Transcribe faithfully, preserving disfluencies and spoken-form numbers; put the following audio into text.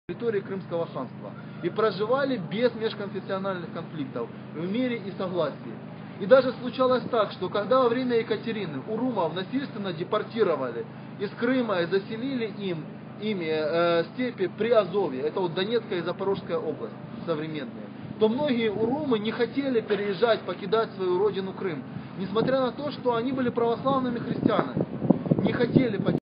территории Крымского ханства и проживали без межконфессиональных конфликтов, в мире и согласии. И даже случалось так, что когда во время Екатерины урумов насильственно депортировали из Крыма и заселили им, ими э, степи Приазовья, это вот Донецкая и Запорожская область современные, то многие урумы не хотели переезжать, покидать свою родину Крым, несмотря на то, что они были православными христианами, не хотели покидать.